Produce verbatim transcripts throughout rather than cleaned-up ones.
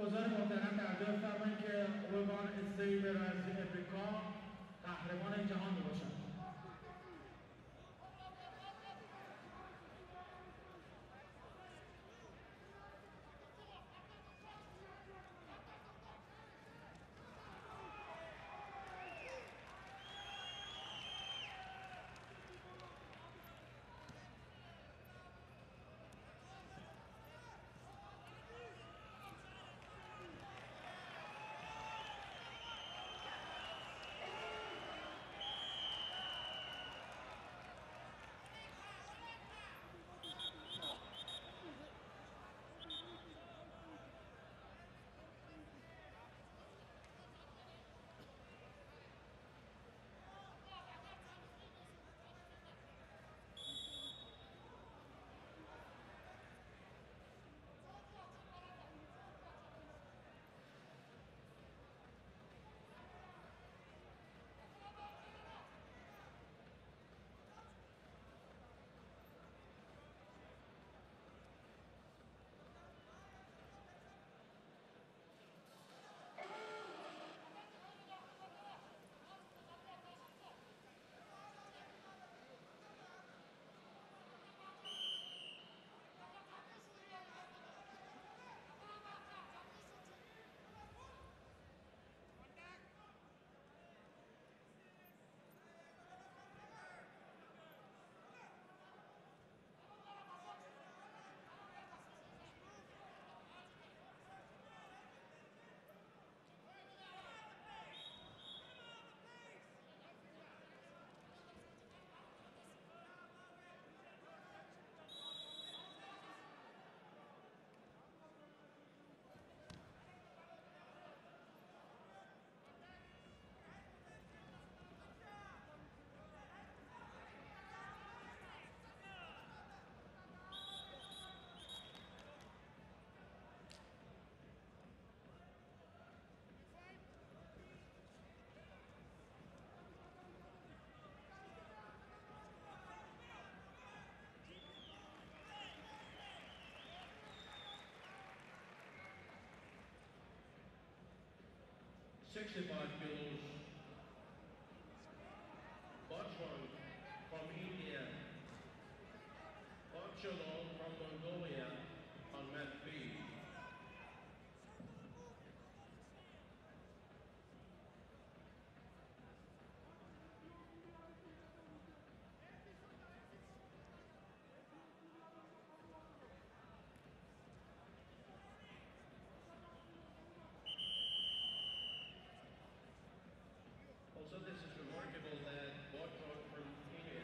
حضار محترم توجه فرمایید که عنوان استیل رئیس افریقا قهرمان جهان باشد. sixty-five kilos, Bachwan from India, Bachalon from Mongolia on mat B. Also, this is remarkable that Bachwan from Kenya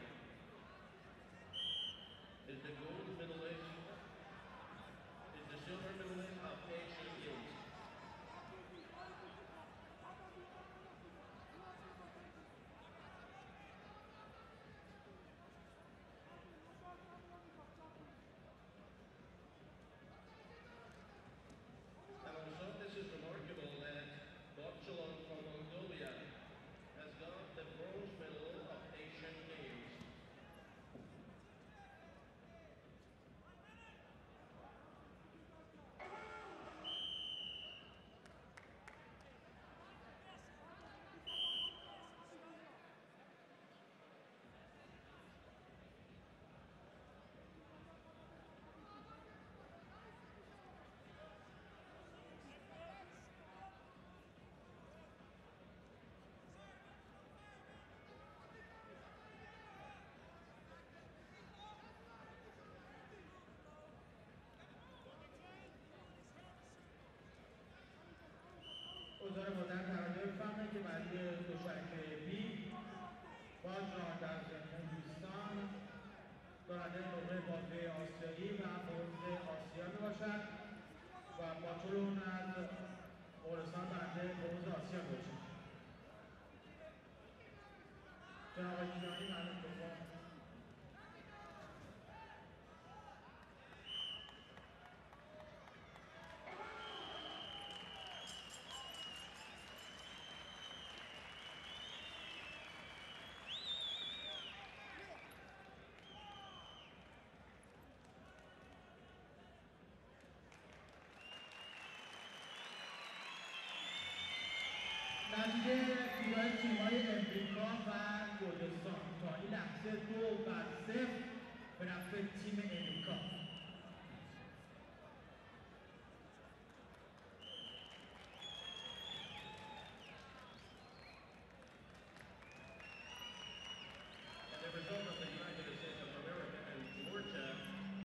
is the gold medalist, is the silver medalist of Asian Games. And also, this is remarkable that Bachalon from Mongolia has got the bronze medal of Asian Games. حضار محترم توجه بفرمایید که برای دوشک بی باجران در هندوستان دارنده نمره بازی آسیایی و برنز آسیا میباشد و باچلون از مغولستان برنده برنز آسیا میباشد. جناب آقای کیانی معلوم بفرمایید. دیگه فینال تیم‌های امریکا و کردستان تا این لحظه دو بر صفر به نفع تیم امریکا